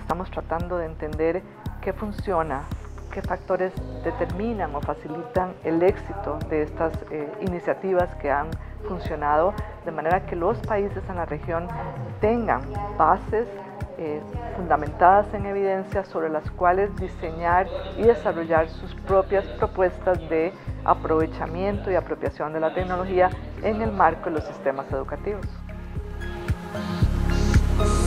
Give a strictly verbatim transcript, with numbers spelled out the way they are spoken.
estamos tratando de entender qué funciona, qué factores determinan o facilitan el éxito de estas eh, iniciativas que han funcionado, de manera que los países en la región tengan bases eh, fundamentadas en evidencia sobre las cuales diseñar y desarrollar sus propias propuestas de aprovechamiento y apropiación de la tecnología en el marco de los sistemas educativos.